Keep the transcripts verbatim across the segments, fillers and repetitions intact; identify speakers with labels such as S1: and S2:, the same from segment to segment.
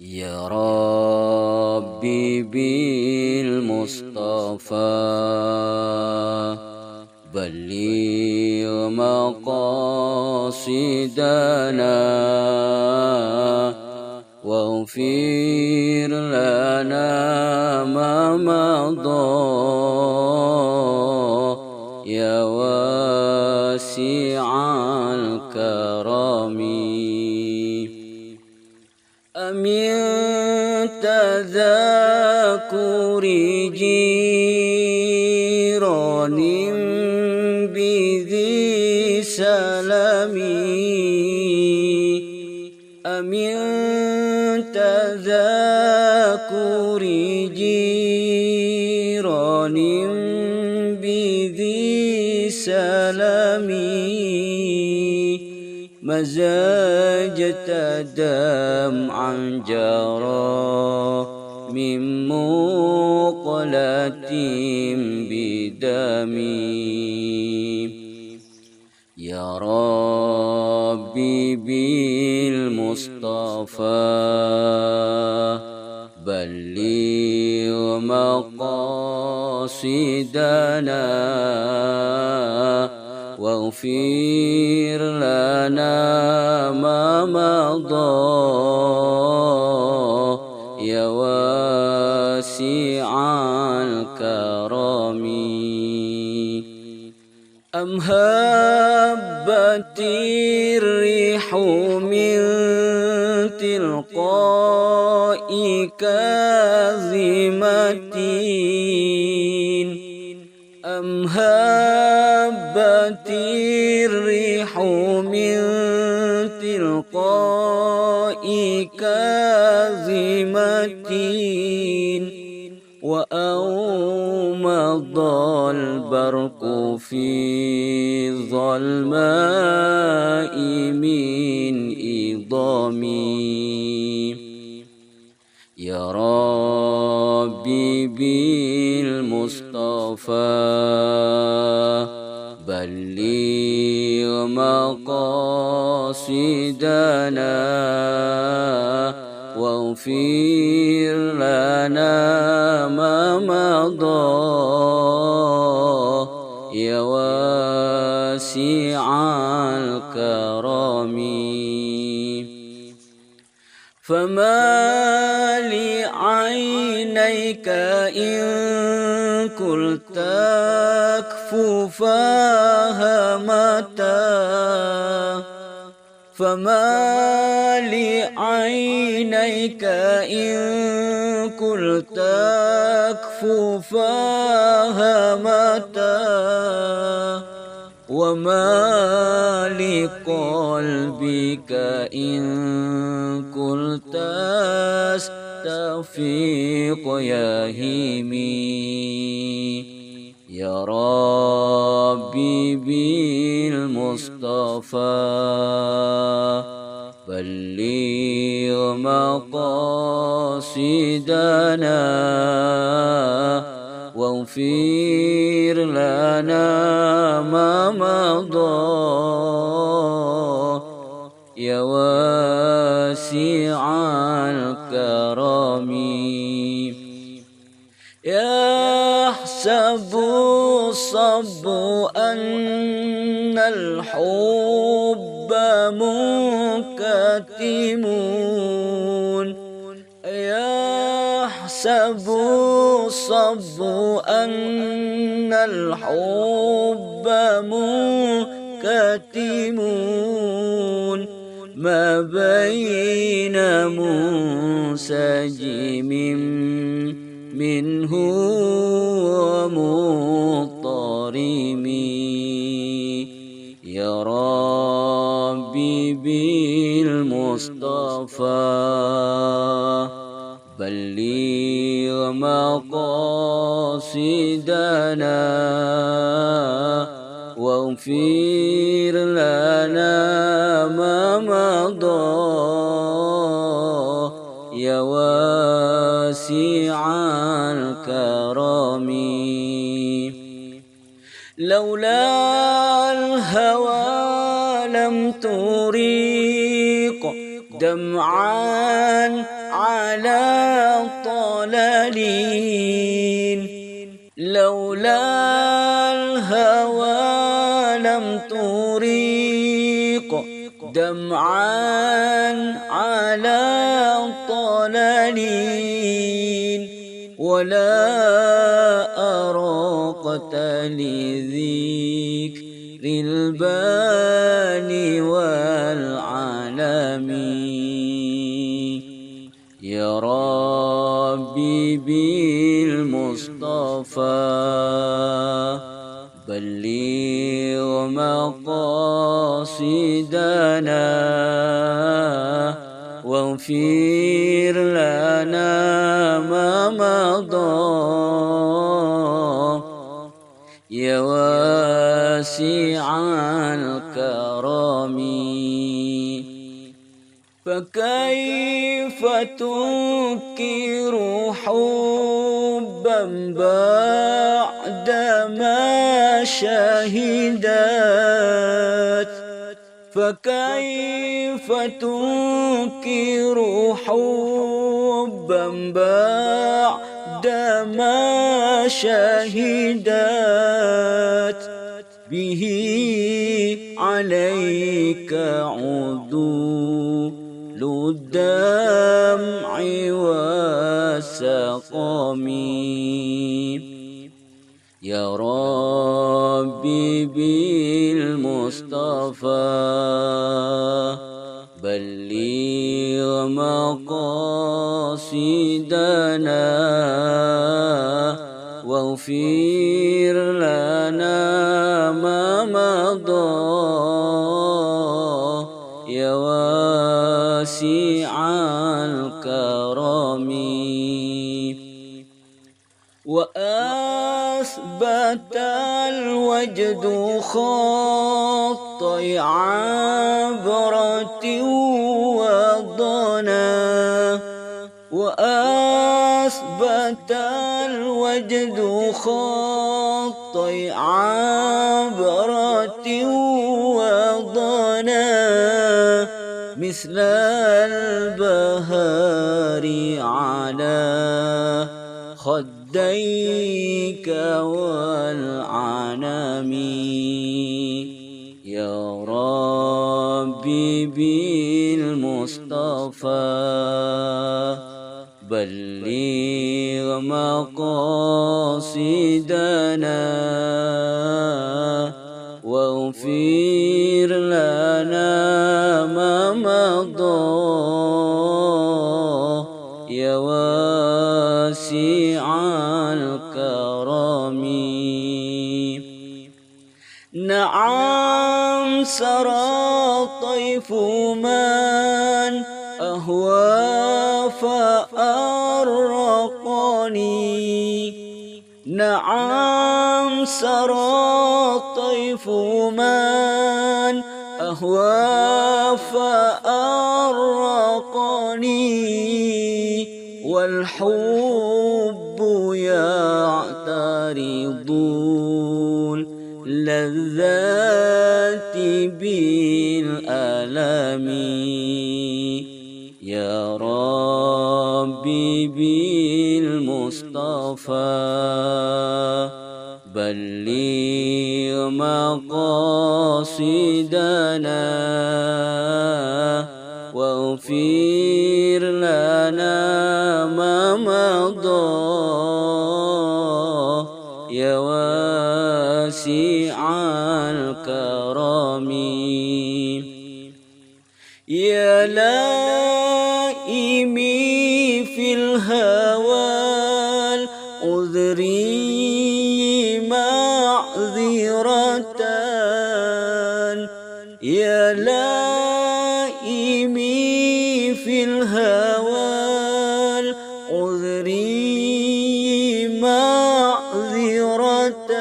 S1: يا ربي بالمصطفى بلغ مقاصدنا واغفر لنا ما مضى يا واسع الكرم. أمن تذاكر جيران بذي سلم أمن تذاكر جيران بذي سلم مزاجت دمعا جرى من مقلة بدمي. يا ربي بالمصطفى بلغ مقاصدنا واغفر لنا ما مضى يا واسع الكرم. أم هبت الريح من تلقاء كاظمة أم هبت الريح من تلقاء كاظمة وأومض البرق في الظلماء من إضامي. يا ربي بالمصطفى بلغ مقاصدنا واغفر لنا ما مضى يا واسع الكرم. فما لعينيك إن قلت أكففاها متى فما لعينيك إن قلت أكففاها متى وما لقلبك إن قلت أستفيق يا هيمي. يا ربي بالمصطفى بلغ مقاصدنا واغفر لنا ما مضى يا واسع الكرم. يحسب الصب أن الحب منكتم يحسب الصب أن الحب منكتم ما بين منسجم منه ومضطرم. يا ربي بالمصطفى بلغ مقاصدنا واغفر لنا ما مضى يا واسع الكرم. لولا الهوى لم تريق دمعا على طلالين لولا الهوى لم تريق دمعا على طلالين ولا أراقت لذكر الباني والعالمين يا ربي بالمصطفى بلغ مقاصدنا واغفر لنا ما مضى يا واسع الكرم فكيف تنكر حبا بعدما شهدت فكيف تنكر حبا بعدما شهدت به عليك عدول الدمع والسقم يا ربي بالمصطفى بلغ مقاصدنا واغفر لنا ما مضى يا واسع الكرم وأثبت الوجد خطي عبرة وضنا وأثبت الوجد خطي عبرة وضنا مثل البهار على خديك والعنم يا ربي بالمصطفى بلغ مقاصدنا واغفر لنا ما مضى يا واسع الكرم نعم سرى طيف من أهوى فأرقني نعم سرى طيف من أهوى فأرقني والحب يعترض اللذات بالألم يا ربي بالمصطفى بلغ مقاصدنا واغفر لنا ما مضى يا واسع الكرم يا لائمي في الهوى العذري معذرة يا لائمي في الهوى العذري معذرة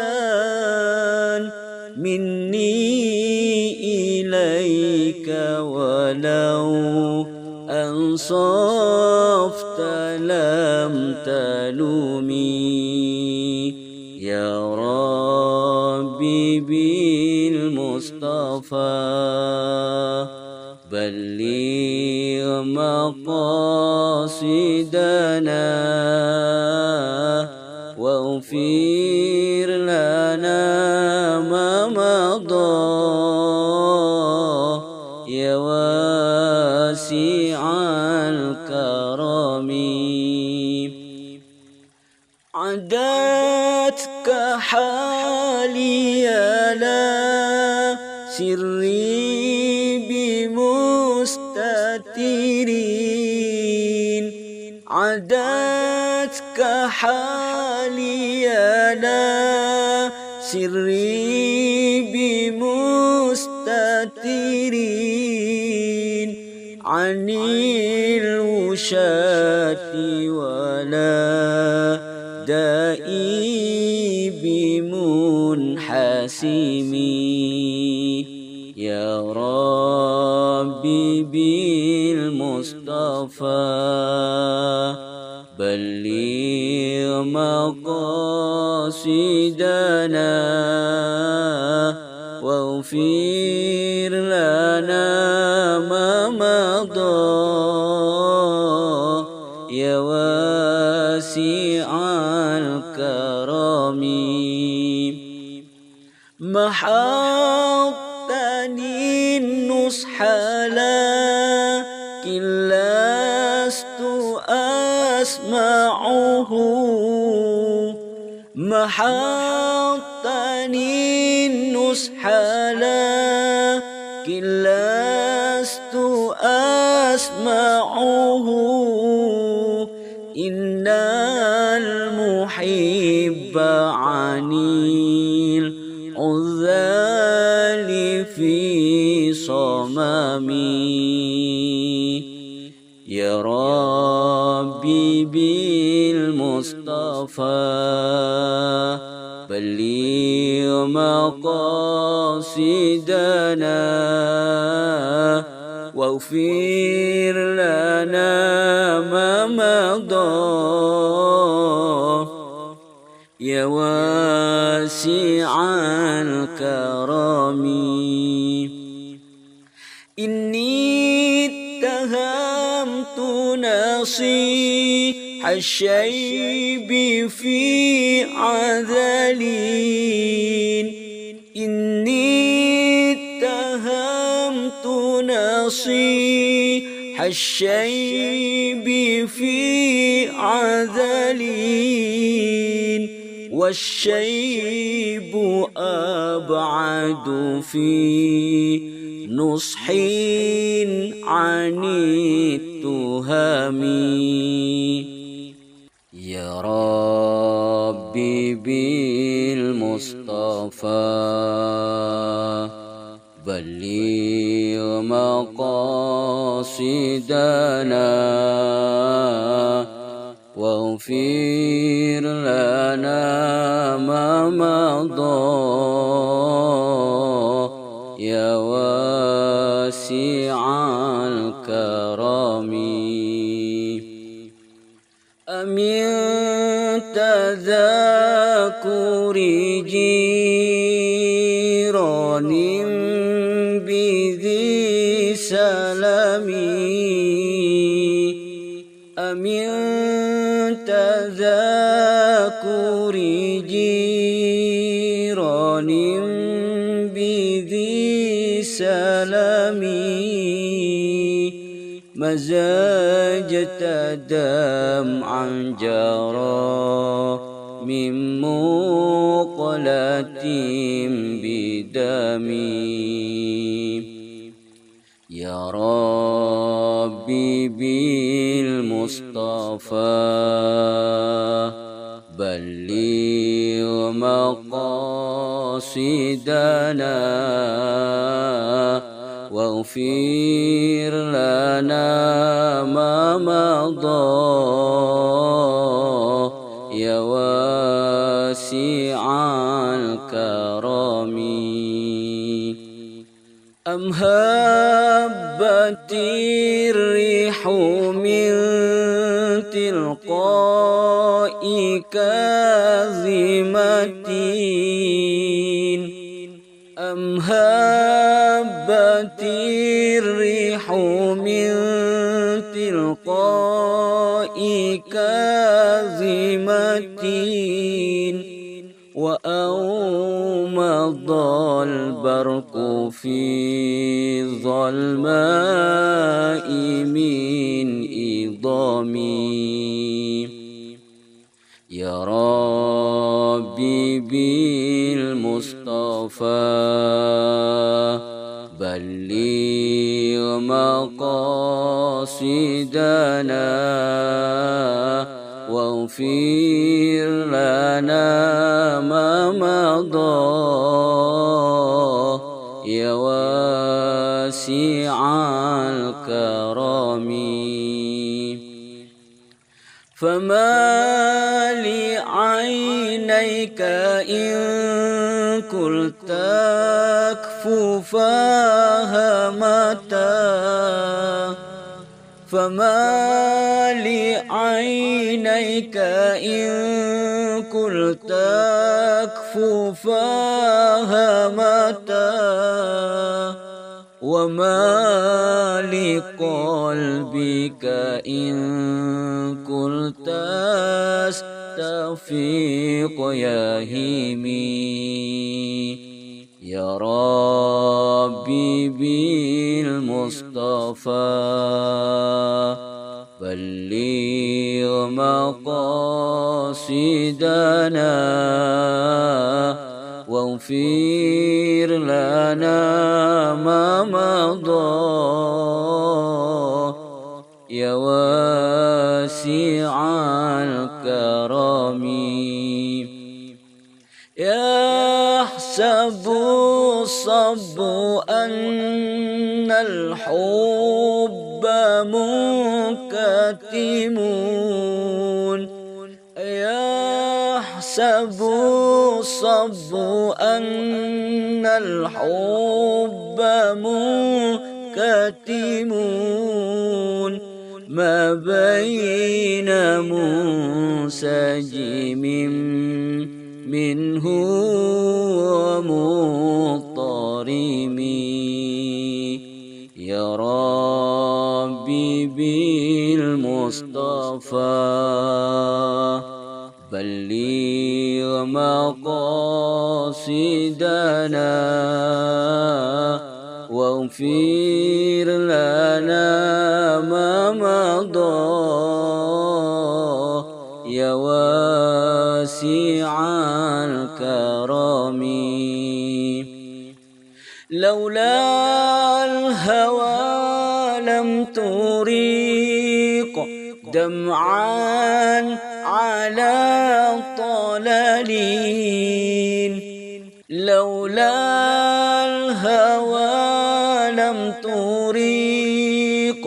S1: مني إليك ولو أنصفت لم تلومي يا ربي بالمصطفى بلغ مقاصدنا واغفر لنا ما مضى يا واسع الكرم. عدتك حالي لا سري بمستترين، عدتك حالي لا سري بمستترين عن الوشاة ولا دائي بمنحسم. يا ربي بالمصطفى بلغ مقاصدنا واغفر لنا ما مضى يا واسع الكرم. محوتني النصح لكن لست أسمعه، محوتني النصح لكن لست أسمعه. إن المحب عن العذال في صممي. يا ربي بالمصطفى بلغ مقاصدنا واغفر لنا ما مضى يا واسع الكرم. إني اتهمت نصيح الشيب في عذلين، إني اتهمت نصيح الشيب في عذلين والشيب أبعد في نصح عن التهم. يا ربي بالمصطفى بلغ مقاصدنا واغفر لنا ما مضى يا واسع الكرم. أمن تذاكر جيران بذي سلم، أمن تذاكر جيران بذي سلم مزاجت دمعا جرى من مقلة بدمي. يا ربي بالمصطفى بلغ مقاصدنا واغفر لنا ما مضى يا واسع الكرم. أم هبت الريح من تلقاء كاظمة، أم هبت الريح من كاظمة وأومض البرق في ظلماء من إضامي يا ربي بالمصطفى بلغ مقاصدنا واغفر لنا ما مضى يا واسع الكرم فما لعينيك إن قلت أكففاها متى فما لعينيك إن قلت أكففاها متى وما لقلبك إن قلت أستفيق يا هيمي يا ربي بالمصطفى بلغ مقاصدنا واغفر لنا ما مضى يا واسع الكرم يحسب الصب أن الحب منكتم يحسب الصب أن الحب منكتم ما بين منسجم منه ومضطرم يا ربي بالمصطفى بلغ مقاصدنا واغفر لنا ما مضى يا واسع الكرم لولا الهوى لم تريق دمعا على طلالين لولا الهوى لم تريق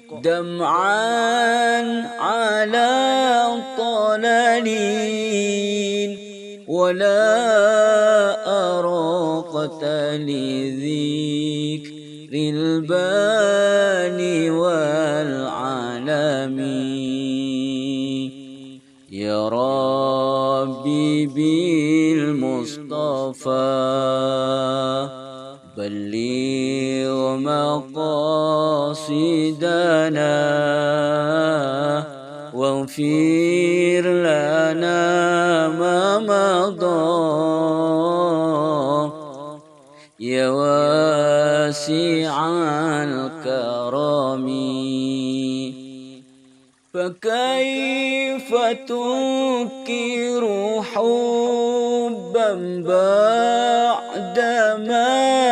S1: دمعا على طلالين ولا أراقت لذكر الباني والعالمين يا ربي بالمصطفى بلغ مقاصدنا واغفر لنا ما مضى يا واسع الكرم فكيف تنكر حبا بعدما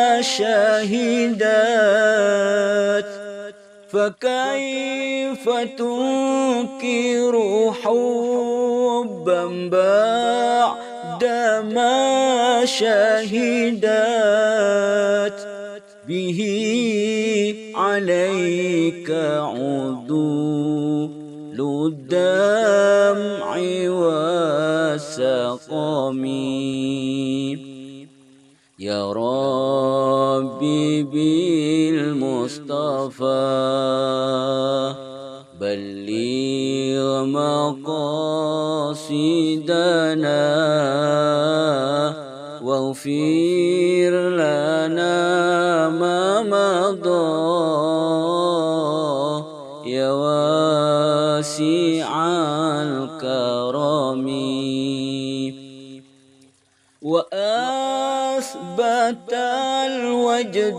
S1: شهدت فكيف تنكر حبا بعدما شهدت به عليك عدول الدمع والسقم يا ربي بالمصطفى بلغ مقاصدنا واغفر لنا ما مضى يا واسع الكرم وأثبت الوجد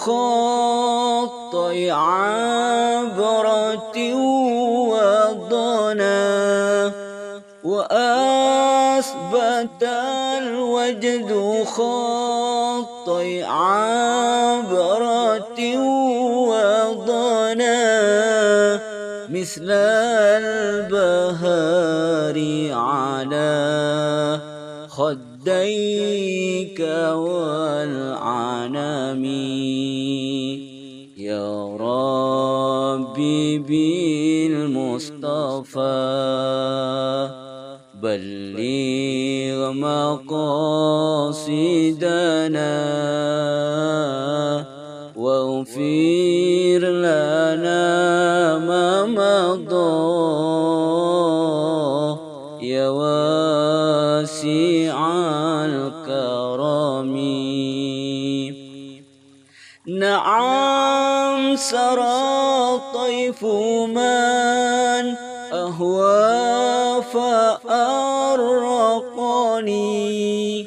S1: خطي عبرة وضنا وأثبت الوجد خطي عبرة وضنا مثل البهار على خديك والعنم يا ربي بالمصطفى بلغ مقاصدنا واغفر لنا ما مضى يا واسع الكرم نعم سرى طيف من أهوى فأرقني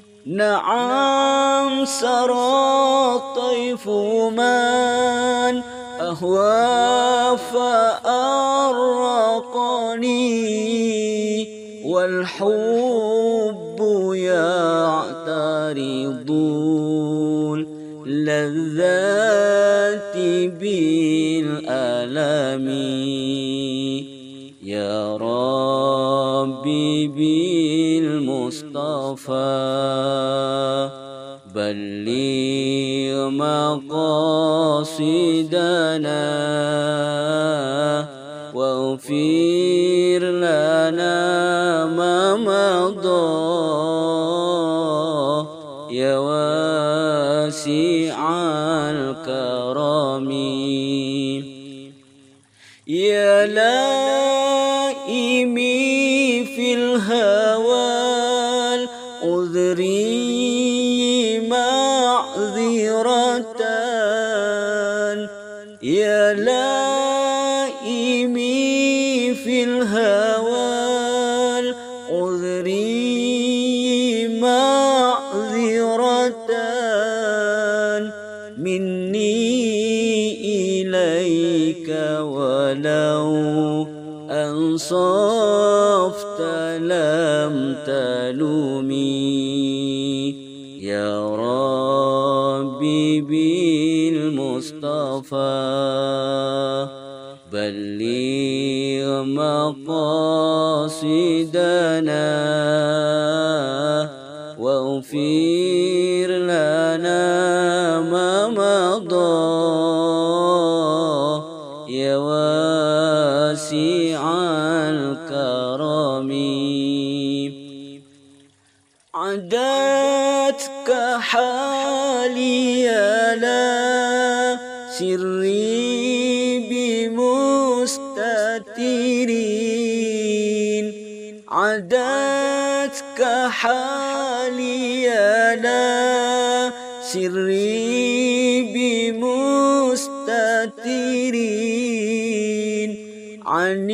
S1: نعم سرى طيف من أهوى فأرقني والحب يعترض اللذات بالألم يا ربي بالمصطفى بلغ مقاصدنا واغفر لنا ما مضى يا واسع الكرم يا لائمي في الهوى العذري معذرة يا لائمي في الهوى العذري معذرة مني إليك ولو أنصفت لم تلومي يا ربي بالمصطفى بلغ مقاصدنا واغفر لنا ما مضى يا واسع الكرم عدتك حالي لا سري بمستترين عدتك حالي لا سري بمستترين عن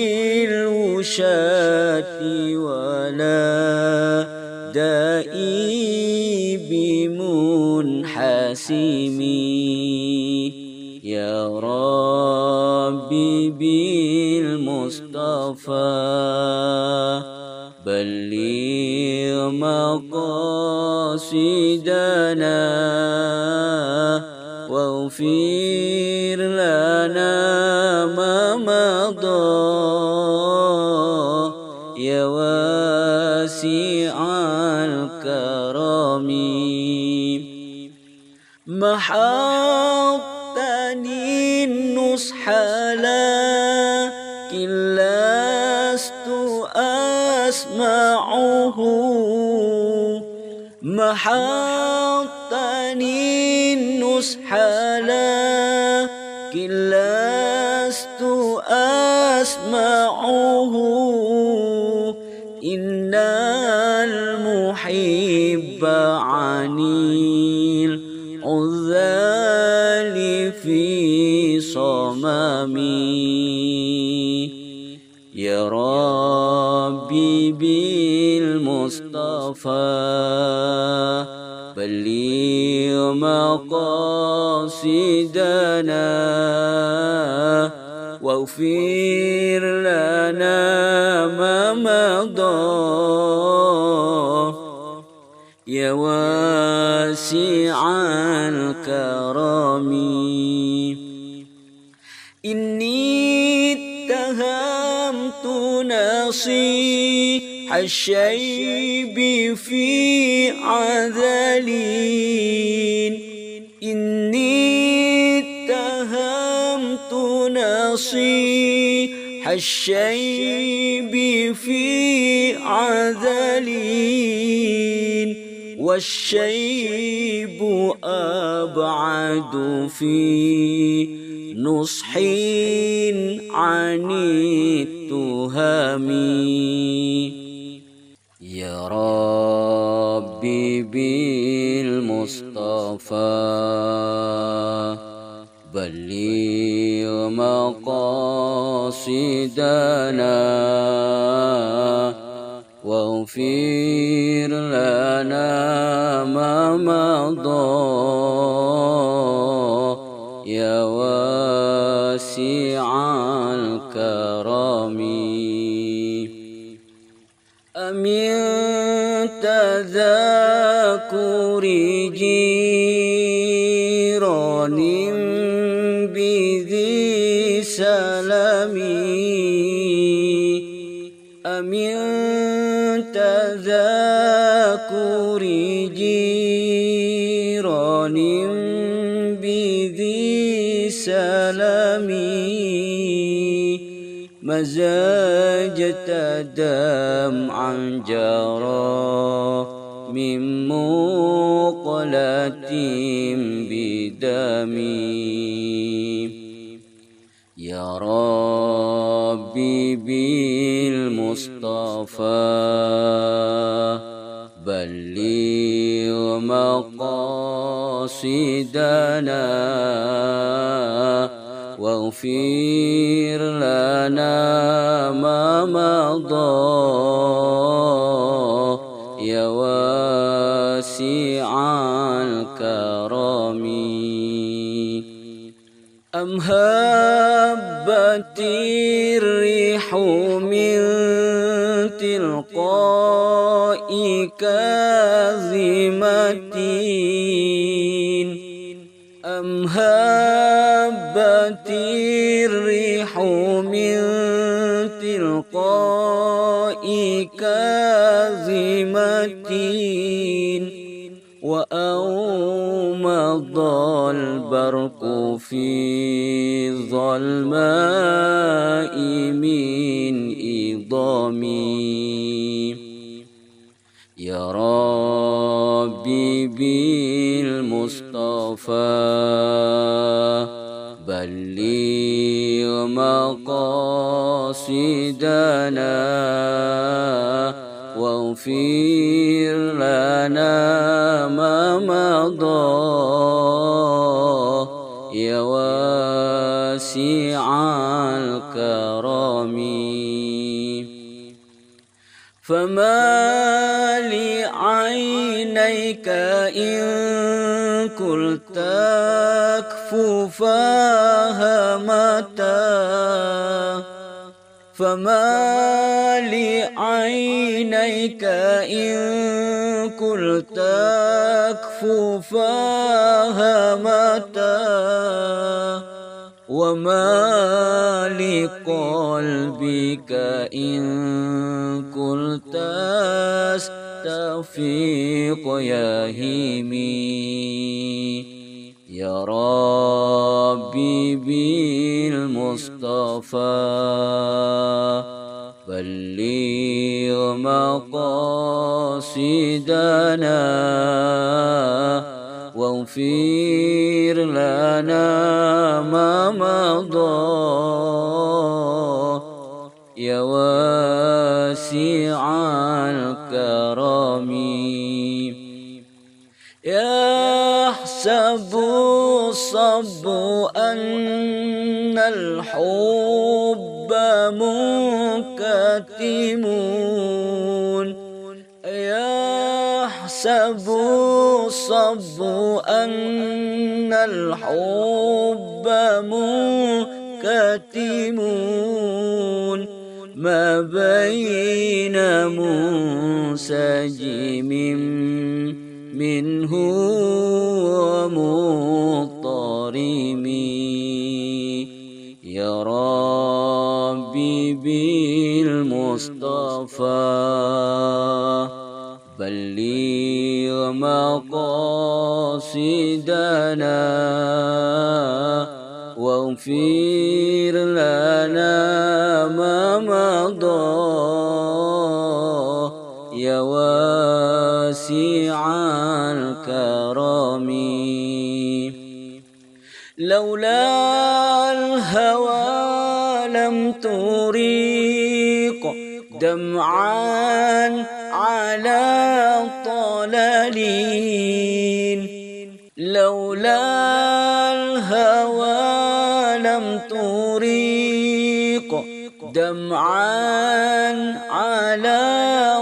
S1: الوشاة ولا دائي بمنحسمي يا ربي بالمصطفى بلغ مقاصدنا واغفر لنا ما مضى يا واسع الكرم محقتني النصح لكن لست أسمعه محقتني النصح لكن لست أسمعه إن المحب عن العذال في صممي يا ربي بالمصطفى بلغ مقاصدنا واغفر لنا ما مضى يا واسع الكرم. إني اتهمت نصيح الشيب في عذلين إني اتهمت نصيح الشيب في عذلين والشيب أبعد في نصح عن التهم. يا ربي بالمصطفى بلغ مقاصدنا واغفر لنا ما مضى يا واسع الكرم. أمن تذاكر جيران بذي سلم أمن تذاكر جيران بذي سلمي مزاجت دمعا جرى من مقلة بدمي. يا ربي بالمصطفى بلغ مقاصدنا واغفر لنا ما مضى يا واسع الكرم. أم هبت الريح من تلقاء كاظمة أم هبت الريح من تلقاء كاظمة وأومض البرق في ظلماء من إضامي. يا ربي بالمصطفى بلغ مقاصدنا واغفر لنا ما مضى يا واسع الكرم. فما لعينيك إن قلت أكففاها متى فما لعينيك إن قلت أكففاها متى وما لقلبك إن قلت استفيق يا هيمي. يا ربي بالمصطفى بلغ مقاصدنا واغفر لنا ما مضى يا واسع الكرم. يحسب الصب أن الحب منكسر كاتمون يحسب الصب أن الحب منكتمون ما بين منسجم منه ومضطرم يا ربي بالمصطفى بلغ مقاصدنا واغفر لنا ما مضى يا واسع الكرم لولا الهوى لم تريق دمعا على طلالين لولا الهوى لم تريق دمعا على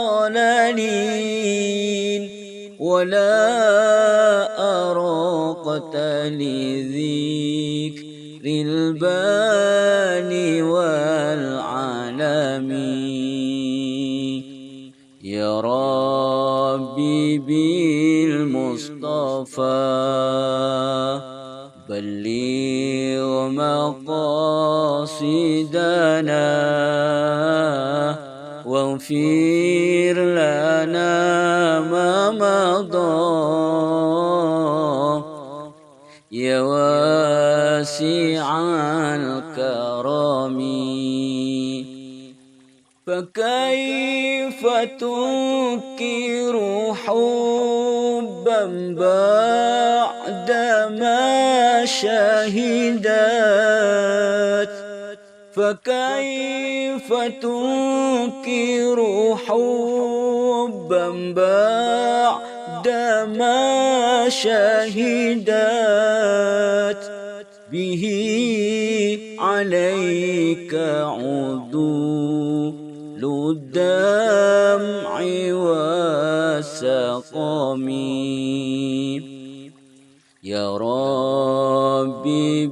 S1: طلالين ولا أراقت لذكر الباني والعالمين يا ربي بالمصطفى بلغ مقاصدنا واغفر لنا ما مضى يا واسع الكرم فكيف تنكر حبا بعدما شهدت فكيف تنكر حبا بعدما شهدت به عليك عدول الدمع والسقم يا ربي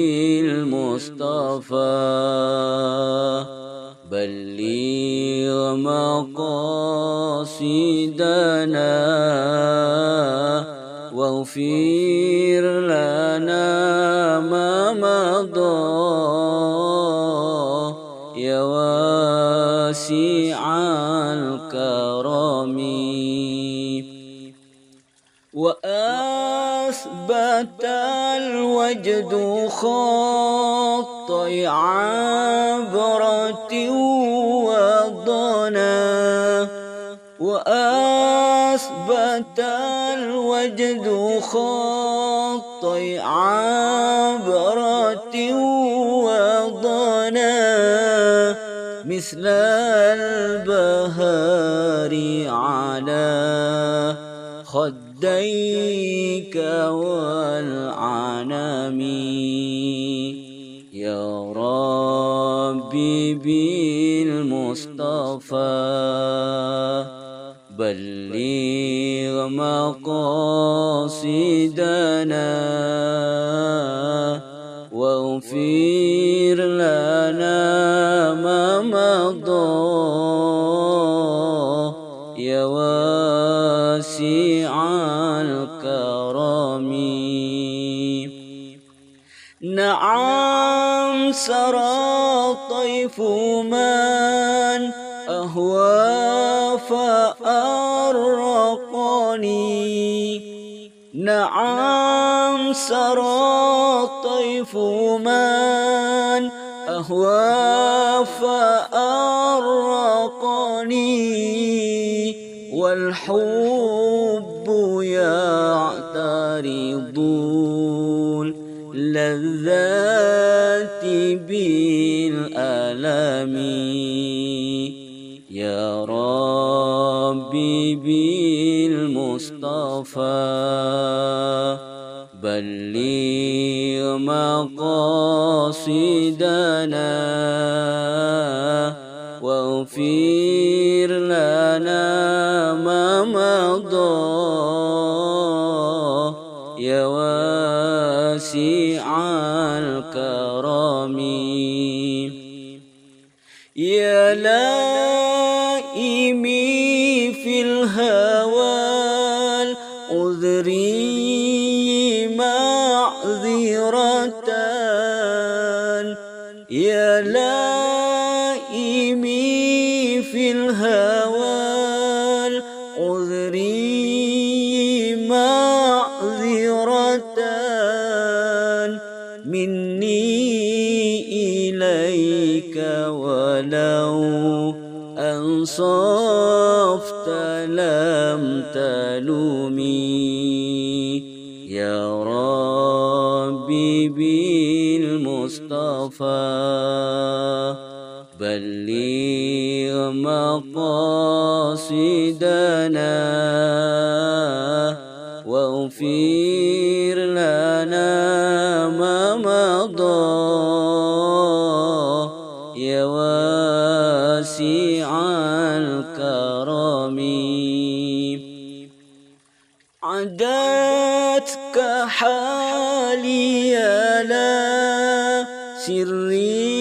S1: بالمصطفى بلغ مقاصدنا واغفر لنا ما مضى يا واسع الكرم وأثبت الوجد خطي عبرة وضنا وأثبت الوجد خطي عبرة وضنا مثل البهار على خديك والعنم يا ربي بالمصطفى بلغ مقاصدنا واغفر لنا ما مضى يا واسع الكرم نعم سرى طيف من أهوى فأرقني نعم سرى طيف من أهوى فأرقني والحب يعترض اللذات بالألم يا ربي بالمصطفى بلغ مقاصدنا واغفر لنا ما مضى يا واسع الكرم يا لائمي في الهوى العذري معذرة يا لائمي في الهوى العذري معذرة مني إليك ولو أنصفت لم تلومي يا ربي بالمصطفى بلغ مقاصدنا واغفر لنا ما مضى يا واسع الكرم عدتك حالي لا سري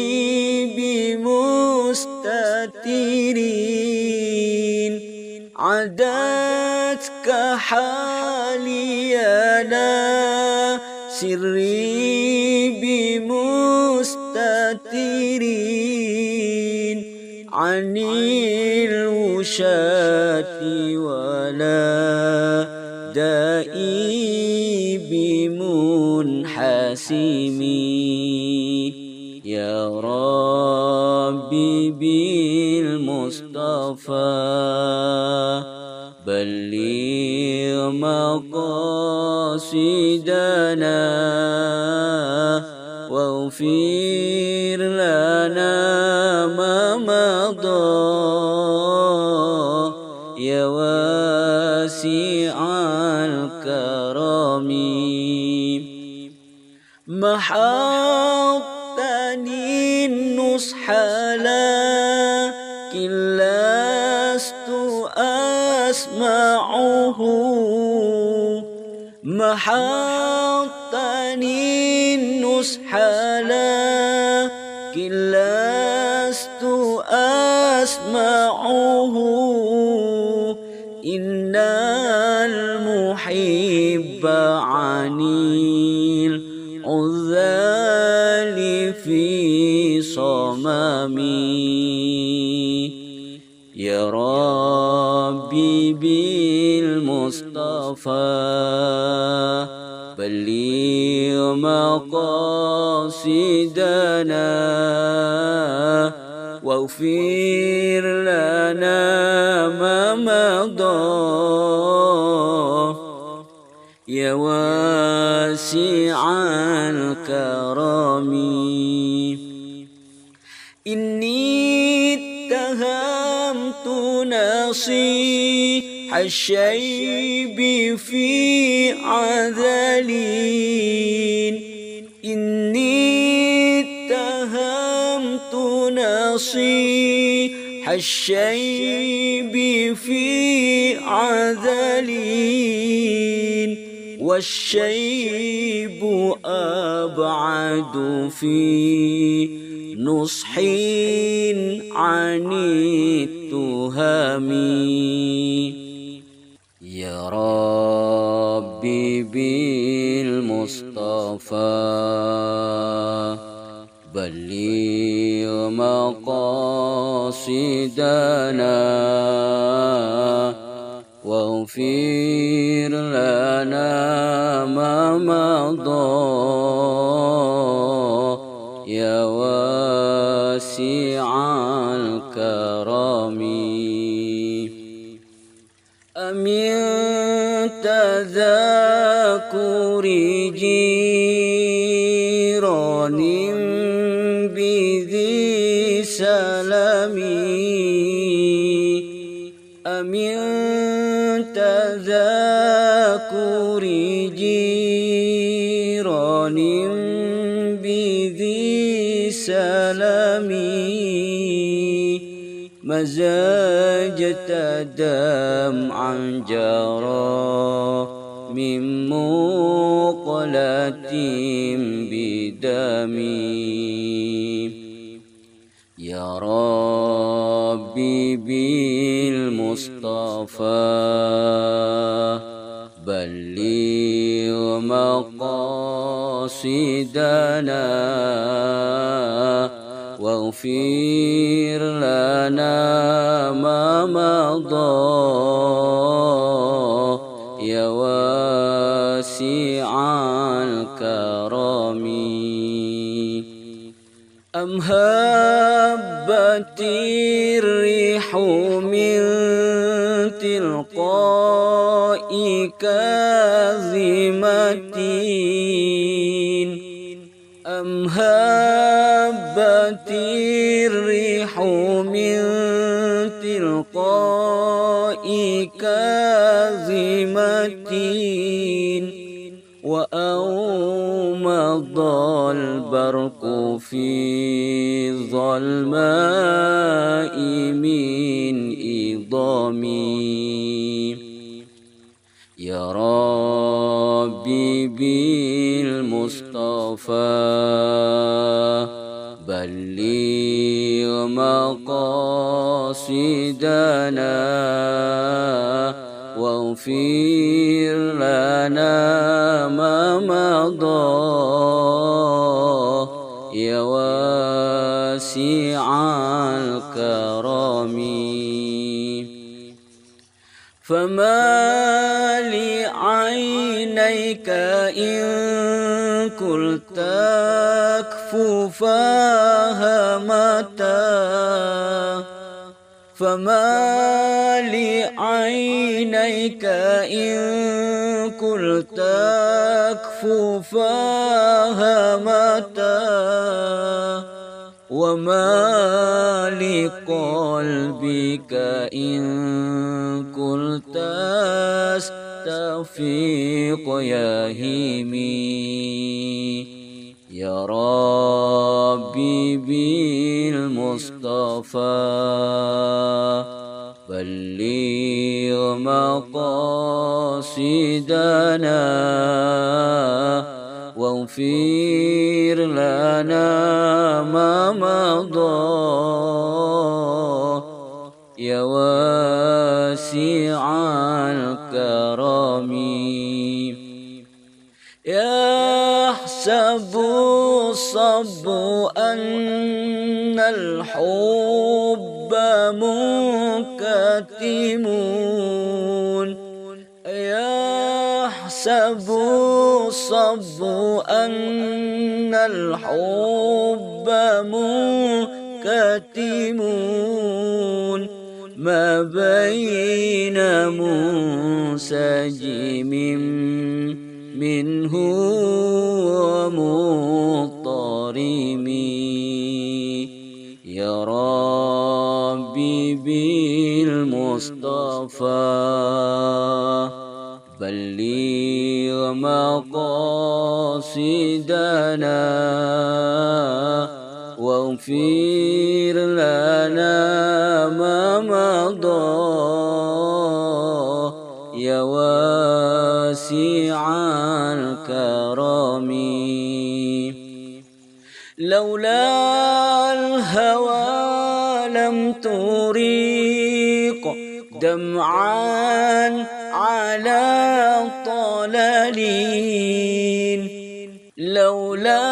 S1: بمستترين عدتك حالي لا سري بمستترين عن الوشاة ولا دائي بمنحسمي يا ربي بالمصطفى بلغ مقاصدنا واغفر لنا ما مضى يا واسع الكرم محضتني النصح لكن لست أسمعه محضتني النصح لكن لست أسمعه إن المحب عن العذال في صممي يا ربي بالمصطفى بلغ مقاصدنا واغفر لنا ما مضى يا واسع الكرم إني اتهمت نصيح الشيب في عذلين إني اتهمت نصيح الشيب في عذلين والشيب أبعد في نصح عن التهم يا ربي بالمصطفى بلغ مقاصدنا واغفر لنا ما مضى يا واسع الكرم أمن تذاكر جيران بذي سلمي أمن تذاكر جيران بذي سلمي مزاجة دمعا جرى من مقلة بدمي. يا ربي بالمصطفى بلغ مقاصدنا واغفر لنا ما مضى يا واسع الكرم. أم هبت الريح من تلقاء كاظمة أم هبت الريح من تلقاء كاظمة وأومض البرق في الظلماء من إضامي. يا ربي بالمصطفى بلغ مقاصدنا واغفر لنا ما مضى يا واسع الكرم. فما لعينيك إن قلت أكففاها متى فما لعينيك إن قلت أكففاها متى وما لقلبك إن قلت أستفيق يهيمي. يا ربي بالمصطفى بلغ مقاصدنا واغفر لنا ما مضى يا واسع الكرم. يحسب الصب أن الحب منكتم يحسب الصب أن الحب منكتم ما بين منسجم منه ومضطرم. يا ربي بالمصطفى بلغ مقاصدنا واغفر لنا ما مضى يا واسع الكرم. لولا الهوى لم تريق دمعا على طلالين لولا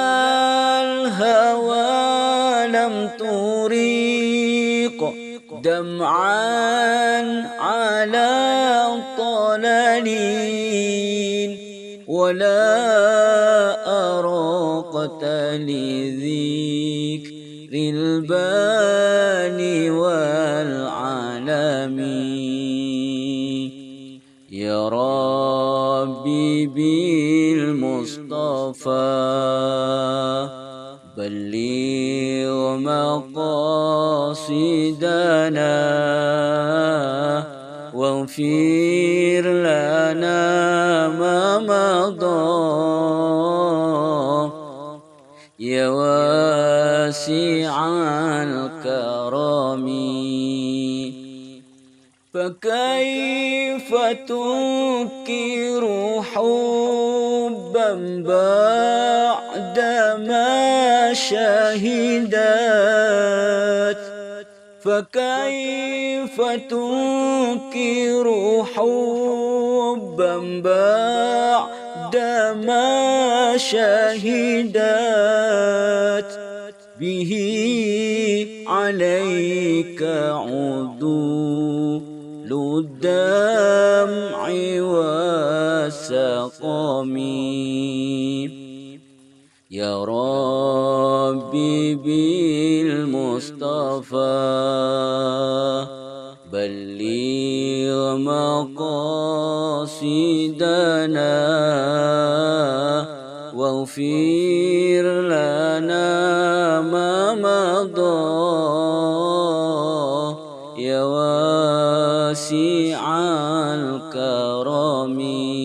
S1: الهوى لم تريق دمعا على طلالين ولا أراقت لذكر الباني والعالم. يا ربي بالمصطفى بلغ مقاصدنا واغفر لنا ما مضى يا واسع الكرم. فكيف تنكر حبا بعدما شهدت فكيف تنكر حبا بعدما شهدت به عليك عدول الدمع والسقم يا ربي بالمصطفى بلغ مقاصدنا واغفر لنا ما مضى يا واسع الكرم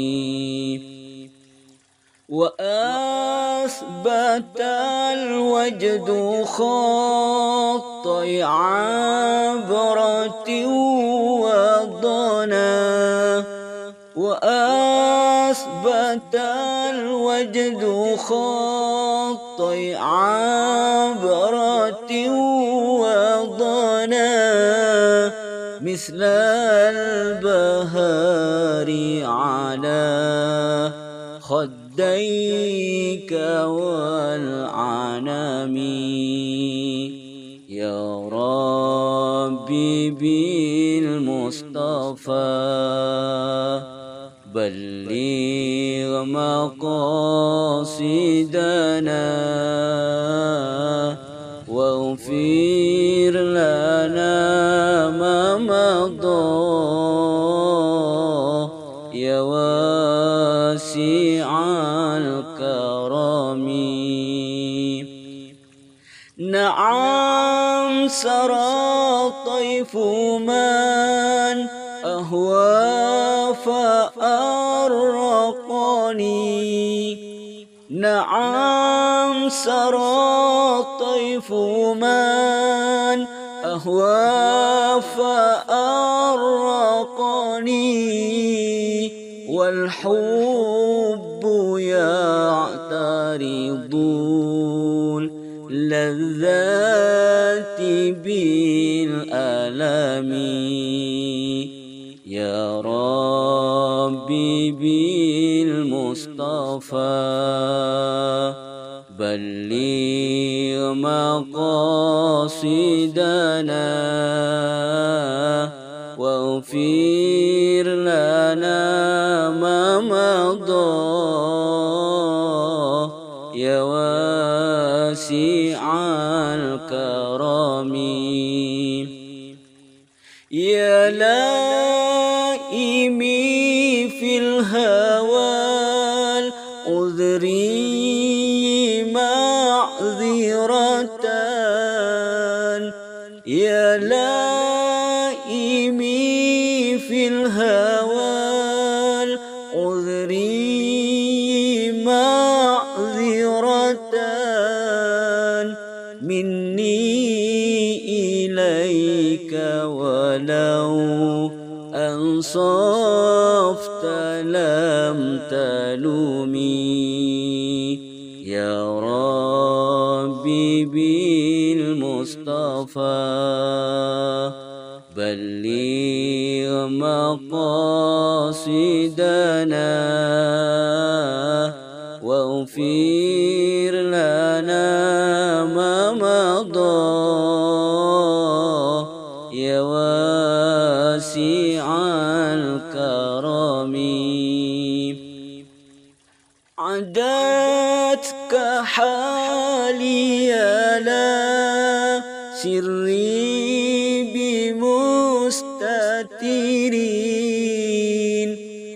S1: وأثبت الوجد خطي عبرة وضنا وأثبت الوجد خطي عبرة وضنا مثل البهار على خديك والعنم يا ربي بالمصطفى بلغ مقاصدنا واغفر لنا ما مضى يا واسع الكرم نعم سرى طيف من أهوى فأرقني نعم سرى طيف من أهوى فأرقني والحب يعترض اللذات بالألم يا ربي بالمصطفى بلغ مقاصدنا واغفر لنا ما مضى يا واسع الكرم يا لائمي في الهوى العذري معذرة يا لائمي في الهوى العذري معذرة مني إليك ولو أنصفت لم تلومي يا ربي بالمصطفى بلغ مقاصدنا واغفر لنا ما مضى يا واسع الكرم عدتك حالي لا سري بمستترين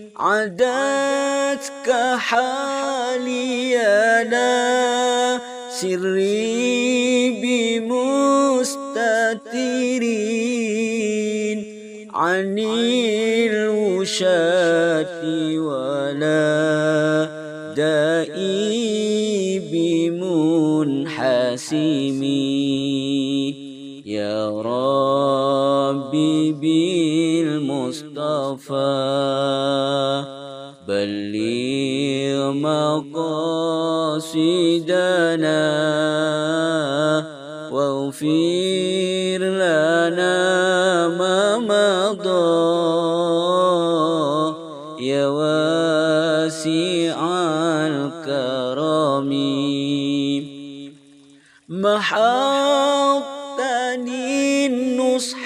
S1: عدتك حالي لا سري بمستترين عن الوشاة ولا دائي بمنحسمي يا ربي ربي بالمصطفى بلغ مقاصدنا واغفر لنا ما مضى يا واسع الكرم محوتني النصح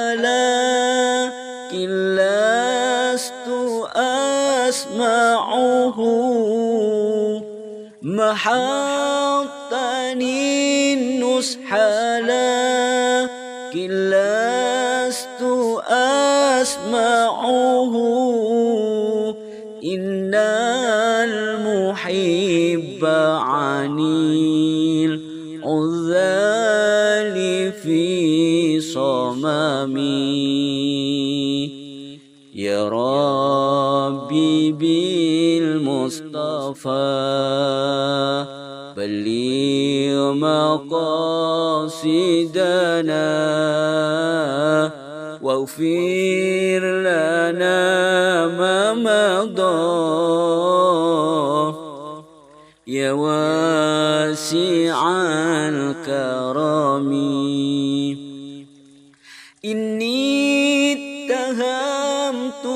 S1: لكن لست أسمعه محوتني النصح لكن لست أسمعه إن المحب عني العذال في صممي يا ربي بالمصطفى بلغ مقاصدنا واغفر لنا ما مضى يا واسع الكرم إني اتهمت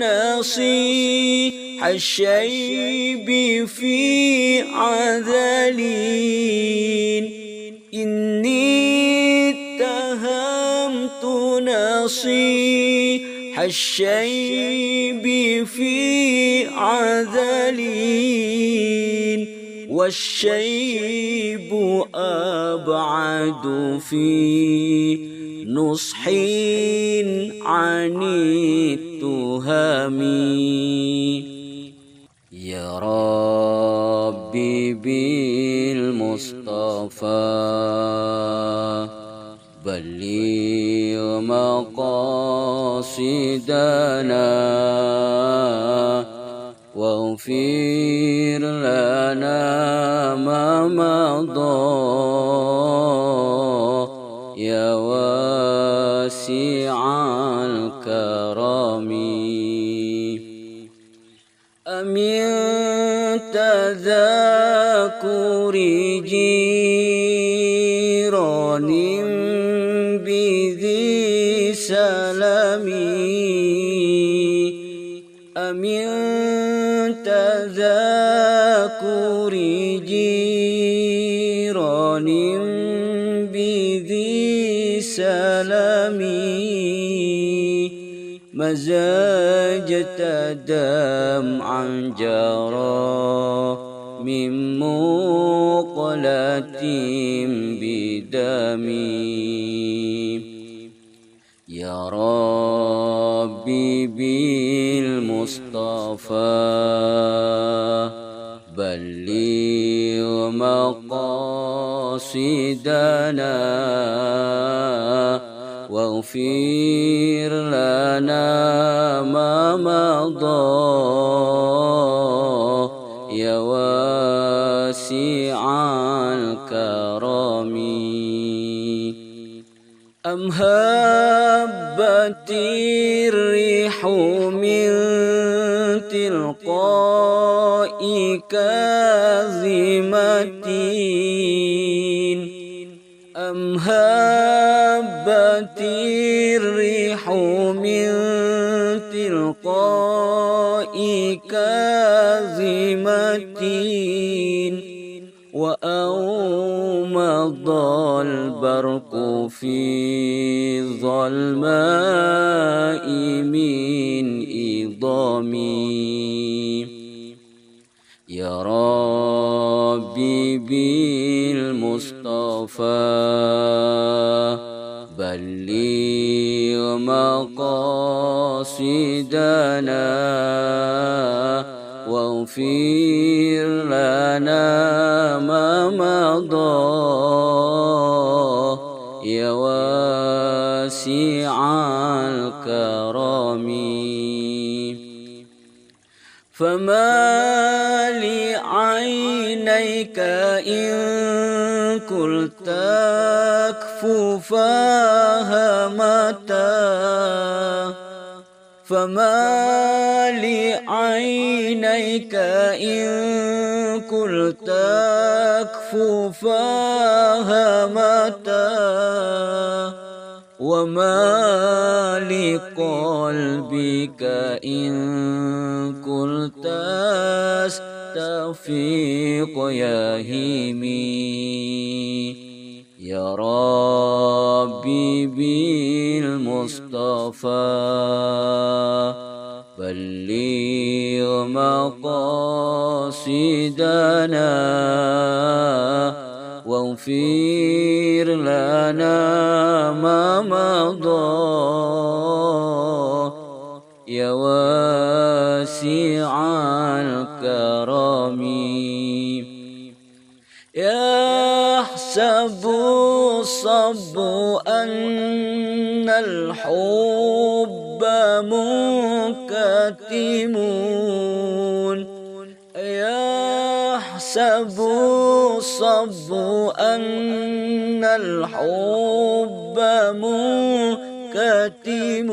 S1: نصيح الشيب في عذلين إني اتهمت نصيح الشيب في عذلين والشيب أبعد في نصح عن التهم يا ربي بالمصطفى بلغ مقاصدنا واغفر لنا ما مضى يا واسع الكرم أمن تذاكر جيران بذي سلم أمن تذاكر جيران بذي سلم مزاجة دمعا جرى من مقلة بدمي يا ربي بالمصطفى بلغ مقاصدنا واغفر لنا ما مضى يا واسع الكرم أم هبت الريح من تلقاء كاظمة أم هبت الريح من تلقاء كاظمة وأومض البرق في ظلماء من إضامي يا ربي بالمصطفى بلغ مقاصدنا واغفر لنا ما مضى يا واسع الكرم فما لعينيك إن قلت أكفو فهمتا فما لعينيك إن قلت أكفو فهمتا وما لقلبك إن قلت أستفيق يهيمي يا ربي بالمصطفى بلغ مقاصدنا واغفر لنا ما مضى يا واسع الكرم يحسب الصب أن الحب منكتم يحسب الصب أن الحب منكتم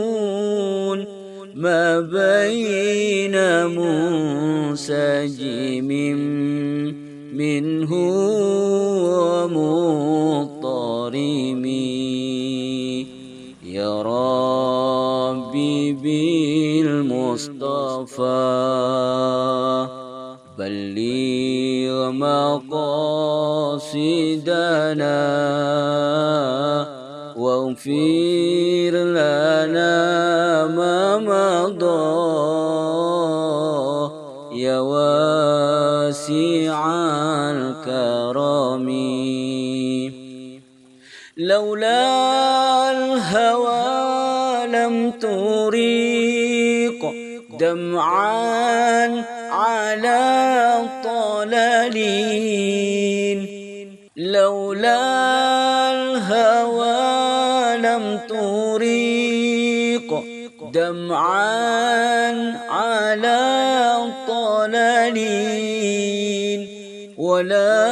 S1: ما بين منسجم منه ومضطرم يا ربي بالمصطفى بلغ مقاصدنا واغفر لنا ما مضى يا واسع الكرم لولا الهوى لم تريق دمعا على طلالين لولا الهوى لم تريق دمعا على طلالين ولا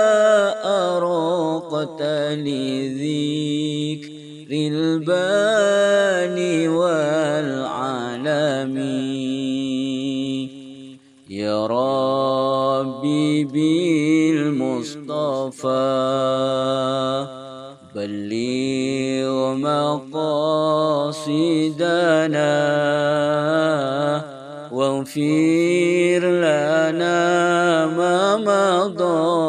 S1: أراقت لذكر الباني والعالمين يا ربي بالمصطفى بلغ مقاصدنا واغفر لنا ما مضى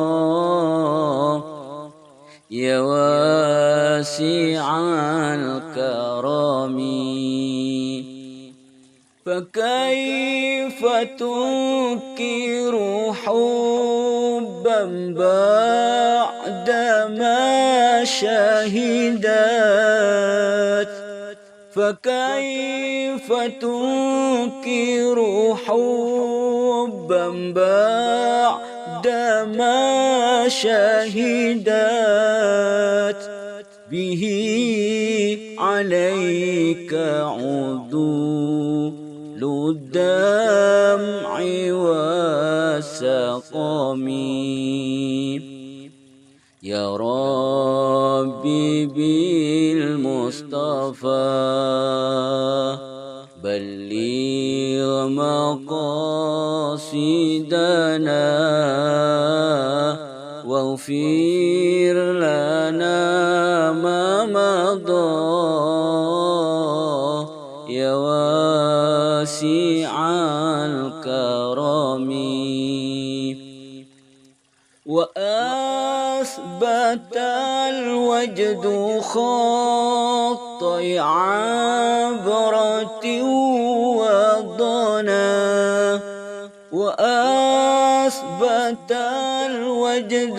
S1: يا واسع الكرم فكيف تنكر حبا بعدما شهدت فكيف تنكر حبا بعدما شهدت به عليك عدول الدمع والسقم يا ربي بالمصطفى بلغ مقاصدنا واغفر لنا ما مضى يا واسع الكرم وأثبت الوجد خطي عبرة وضنا وأثبت الوجد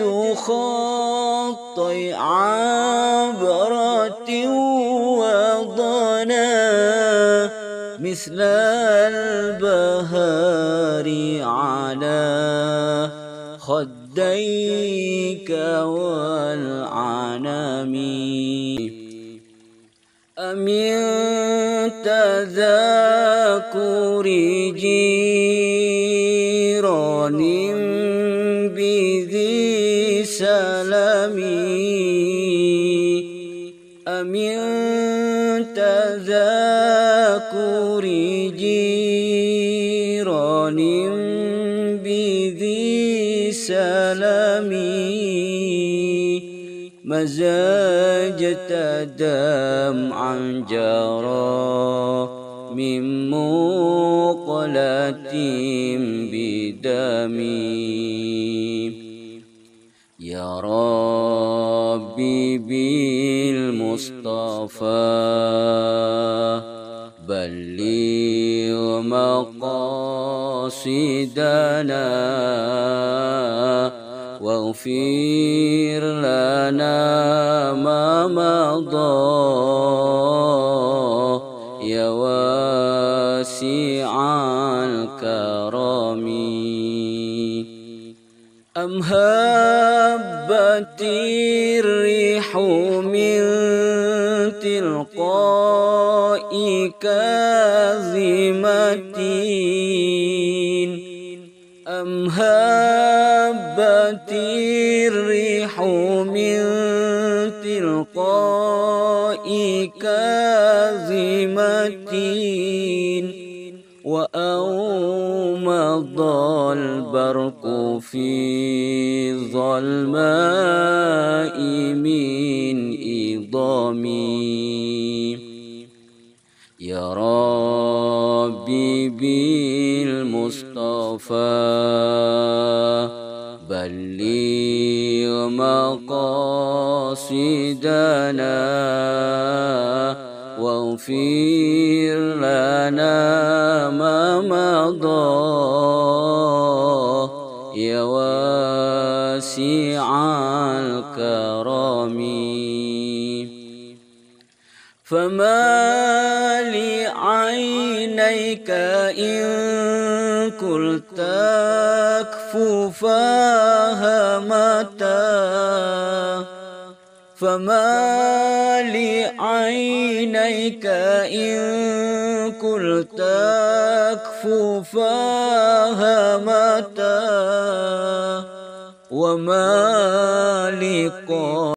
S1: خطي عبرة وضنا مثل البهار على خديك والعنم أمن تذاكر جيران بذي سلام تذاكر جيران بذي سلامي مزاجة دمعا جرى من مقلة بدمي يا ربي بالمصطفى بلغ مقاصدنا واغفر لنا ما مضى يا واسع الكرم أم هبت الريح من تلقاء كاظمة أم هبت الريح من تلقاء كاظمة وأومض البرق في ظلماء من إضامي يا ربي بالمصطفى بلغ مقاصدنا واغفر لنا ما مضى يا واسع الكرم فما لعينيك إن قلت أكففاها متى فما لعينيك إن قلت أكففاها متى وما لقلبك